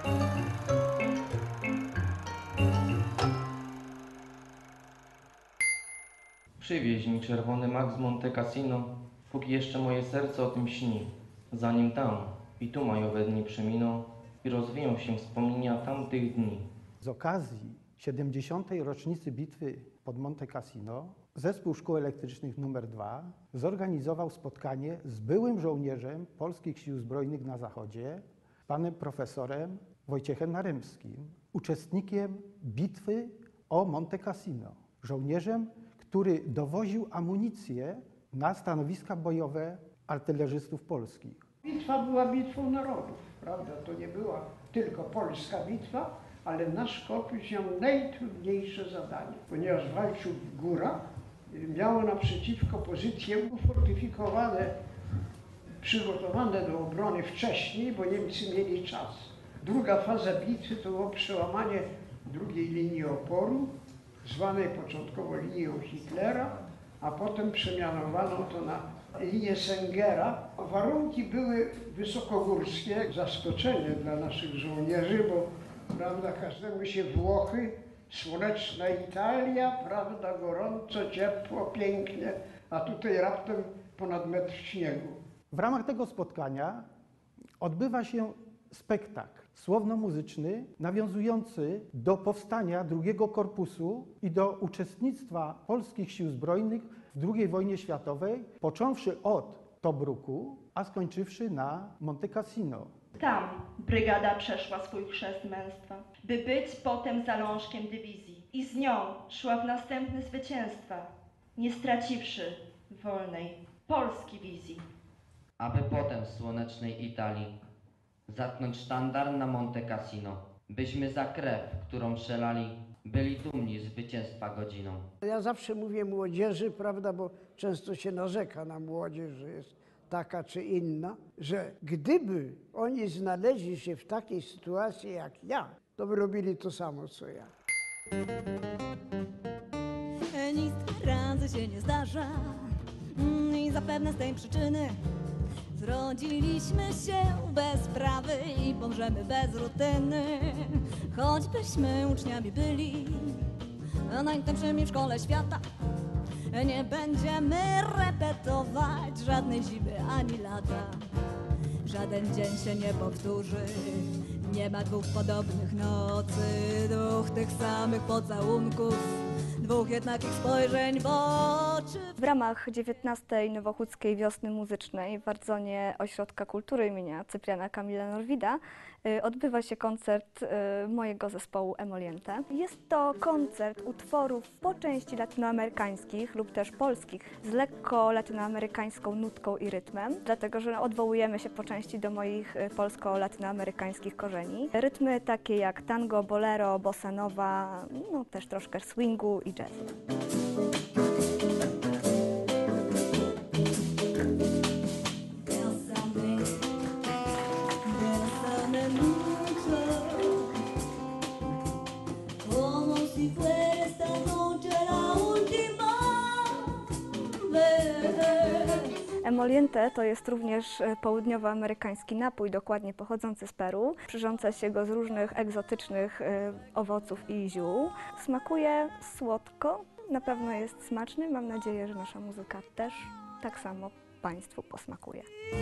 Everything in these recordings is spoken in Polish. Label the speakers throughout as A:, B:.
A: Przywieź mi czerwony mak z Monte Cassino, póki jeszcze moje serce o tym śni. Zanim tam i tu majowe dni przeminą i rozwiją się wspomnienia tamtych dni.
B: Z okazji 70. rocznicy bitwy pod Monte Cassino Zespół Szkół Elektrycznych nr 2 zorganizował spotkanie z byłym żołnierzem Polskich Sił Zbrojnych na Zachodzie, panem profesorem Wojciechem Naremskim, uczestnikiem bitwy o Monte Cassino, żołnierzem, który dowoził amunicję na stanowiska bojowe artylerzystów polskich.
C: Bitwa była bitwą narodów, prawda? To nie była tylko polska bitwa, ale nasz korpus miał najtrudniejsze zadanie, ponieważ walczył w górach, miało naprzeciwko pozycje ufortyfikowane, przygotowane do obrony wcześniej, bo Niemcy mieli czas. Druga faza bitwy to było przełamanie drugiej linii oporu, zwanej początkowo linią Hitlera, a potem przemianowano to na linię Sengera. Warunki były wysokogórskie, zaskoczenie dla naszych żołnierzy, bo prawda, każdemu się Włochy, słoneczna Italia, prawda, gorąco, ciepło, pięknie, a tutaj raptem ponad metr śniegu.
B: W ramach tego spotkania odbywa się spektakl słowno-muzyczny nawiązujący do powstania drugiego korpusu i do uczestnictwa polskich sił zbrojnych w II wojnie światowej, począwszy od Tobruku, a skończywszy na Monte Cassino.
D: Tam brygada przeszła swój chrzest męstwa, by być potem zalążkiem dywizji i z nią szła w następne zwycięstwa, nie straciwszy wolnej Polski wizji.
E: Aby potem w słonecznej Italii zatknąć sztandar na Monte Cassino, byśmy za krew, którą przelali, byli dumni zwycięstwa godziną.
C: Ja zawsze mówię młodzieży, prawda, bo często się narzeka na młodzież, że jest taka czy inna, że gdyby oni znaleźli się w takiej sytuacji jak ja, to by robili to samo co ja.
F: Nic razy się nie zdarza i zapewne z tej przyczyny zrodziliśmy się bez prawy i pomrzemy bez rutyny. Choćbyśmy uczniami byli najlepszymi w szkole świata, nie będziemy repetować żadnej zimy ani lata. Żaden dzień się nie powtórzy, nie ma dwóch podobnych nocy, dwóch tych samych pocałunków, dwóch jednakich spojrzeń w oczy.
G: W ramach 19. Nowochódzkiej Wiosny Muzycznej w Ardzonie Ośrodka Kultury imienia Cypriana Kamila Norwida odbywa się koncert mojego zespołu Emoliente. Jest to koncert utworów po części latynoamerykańskich lub też polskich z lekko latynoamerykańską nutką i rytmem, dlatego że odwołujemy się po części do moich polsko-latynoamerykańskich korzeni. Rytmy takie jak tango, bolero, bossa nova, no też troszkę swingu i jazzu. Emoliente to jest również południowoamerykański napój, dokładnie pochodzący z Peru. Przyrządza się go z różnych egzotycznych owoców i ziół. Smakuje słodko, na pewno jest smaczny. Mam nadzieję, że nasza muzyka też tak samo Państwu posmakuje.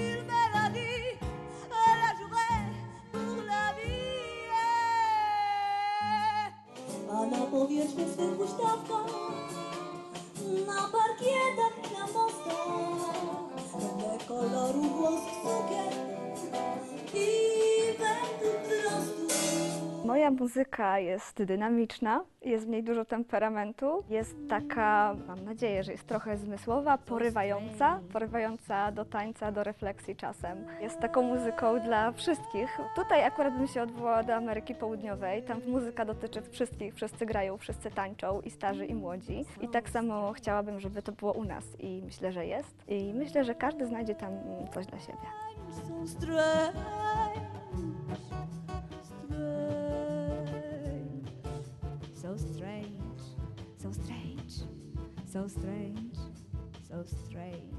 F: A na powierzchni swych huśtawkach, na parkietach i na mostach, będę koloru włosów cukier i będę wzrostu.
G: Moja muzyka jest dynamiczna, jest w niej dużo temperamentu, jest taka, mam nadzieję, że jest trochę zmysłowa, porywająca do tańca, do refleksji czasem. Jest taką muzyką dla wszystkich. Tutaj akurat bym się odwołała do Ameryki Południowej, tam muzyka dotyczy wszystkich, wszyscy grają, wszyscy tańczą, i starzy, i młodzi. I tak samo chciałabym, żeby to było u nas i myślę, że jest. I myślę, że każdy znajdzie tam coś dla siebie.
F: So strange, so strange, so strange, so strange.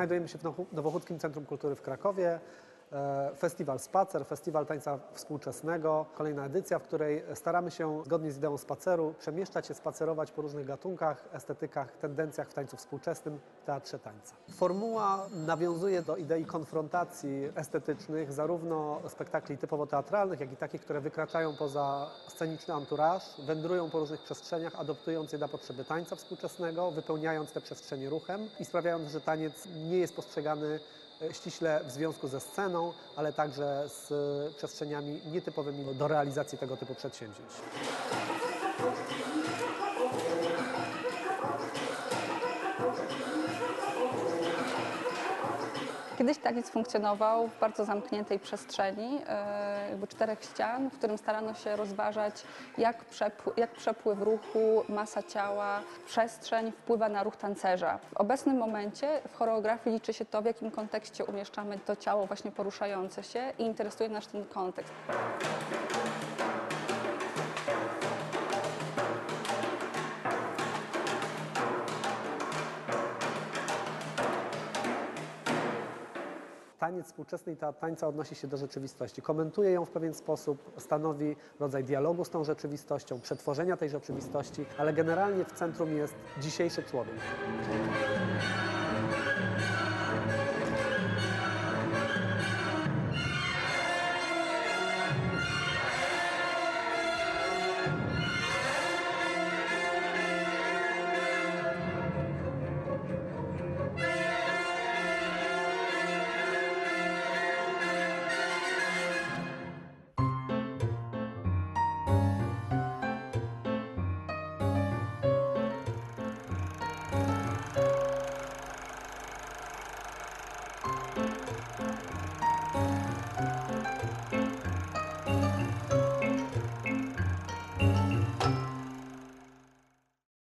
H: Znajdujemy się w Nowochódzkim Centrum Kultury w Krakowie. Festiwal Spacer, Festiwal Tańca Współczesnego. Kolejna edycja, w której staramy się zgodnie z ideą spaceru przemieszczać się, spacerować po różnych gatunkach, estetykach, tendencjach w tańcu współczesnym, teatrze tańca. Formuła nawiązuje do idei konfrontacji estetycznych, zarówno spektakli typowo teatralnych, jak i takich, które wykraczają poza sceniczny anturaż, wędrują po różnych przestrzeniach, adoptując je na potrzeby tańca współczesnego, wypełniając te przestrzenie ruchem i sprawiając, że taniec nie jest postrzegany ściśle w związku ze sceną, ale także z przestrzeniami nietypowymi do realizacji tego typu przedsięwzięć.
I: Kiedyś taniec funkcjonował w bardzo zamkniętej przestrzeni, jakby 4 ścian, w którym starano się rozważać, jak przepływ ruchu, masa ciała, przestrzeń wpływa na ruch tancerza. W obecnym momencie w choreografii liczy się to, w jakim kontekście umieszczamy to ciało właśnie poruszające się i interesuje nas ten kontekst.
H: Taniec współczesny i teatr tańca odnosi się do rzeczywistości, komentuje ją w pewien sposób, stanowi rodzaj dialogu z tą rzeczywistością, przetworzenia tej rzeczywistości, ale generalnie w centrum jest dzisiejszy człowiek.